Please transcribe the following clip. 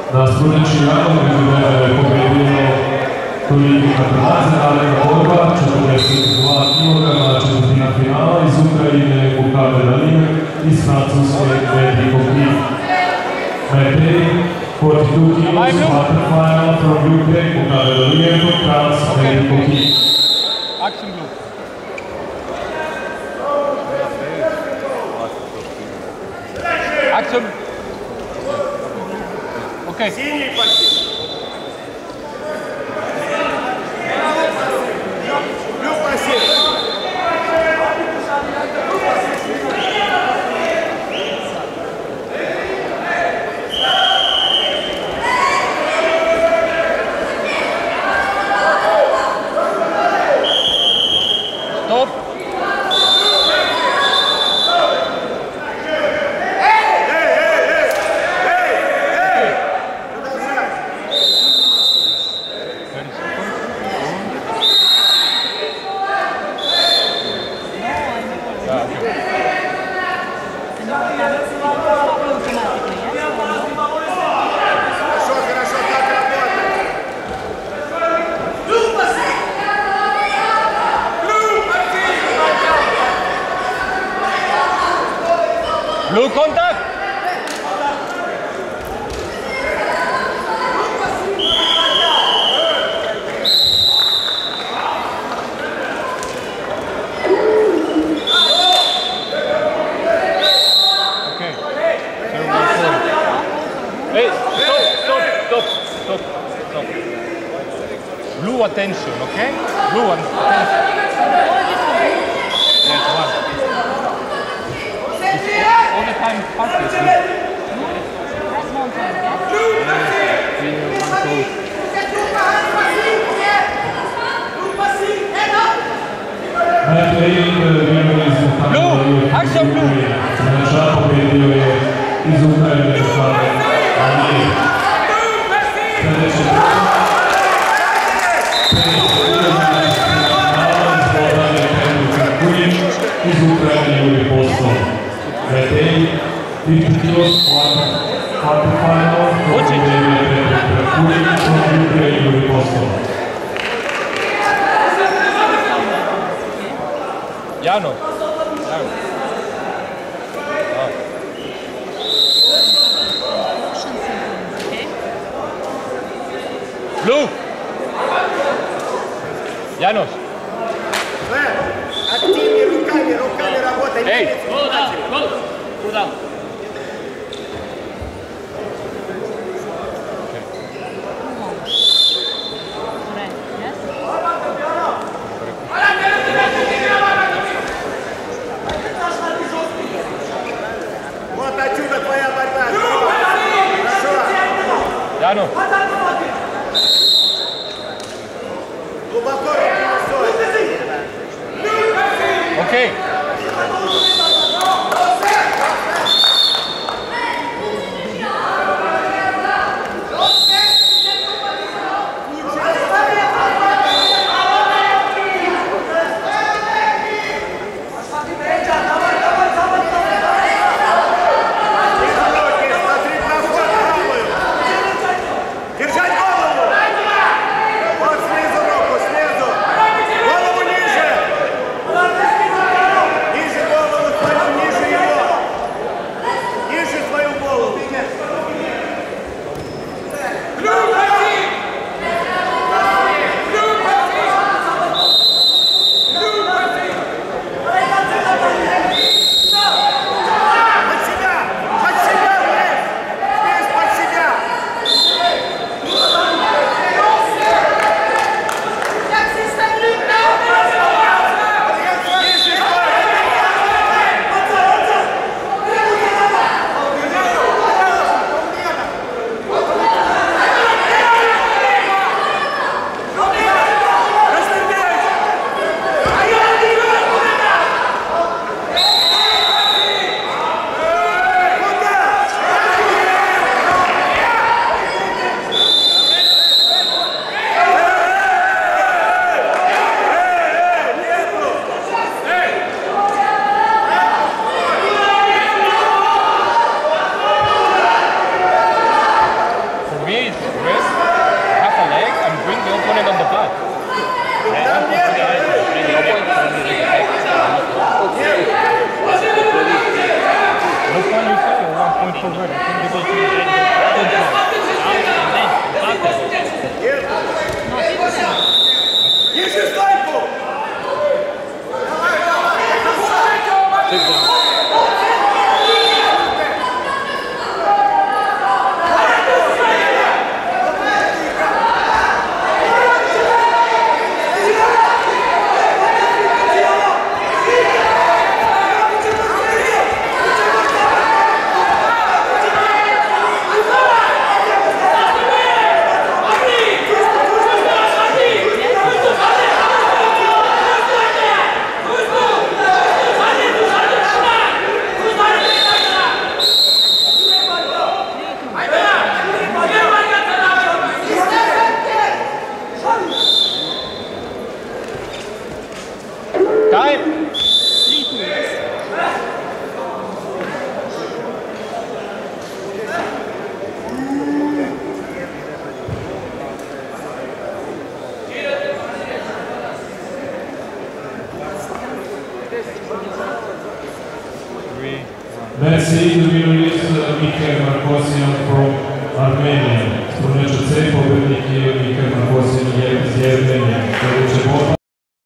Na sljedeći dan je pobjedio turnirnika nacionalnog borba 42 kg, četvrtina finala iz Ukrajine Bukale Daline, iz Francuske Mehdi Kokiv. Mehdi, 42 kg, quarter final from Ukraine, Bukale Daline, from France, Mehdi Kokiv. Action Blue. Action. Okay. Синий почти. Блю пассив. Стоп. Blue contact. Okay. Hey, stop. Blue attention, okay? Blue attention. Yes, one. All the time passes. That's one time, Blue, action Blue. Znači, pobjedio je iz Ukrajine Bukale Daline. Iz Ukrajine Juri Postol. Mehdi, 50 kg, quarter final, from Ukrajine Juri Postol. Jano. Blue. Janos. Активнее руками работай. Эй. Куда? Вот отсюда твоя борьба. Хорошо. Jano. Глубоко руки на соль. Okay. Держи Merci, the winner is Mikhail Markosyan from Armenia. Strunjača C, pobednik je Mikhail Markosyan iz Jermenije.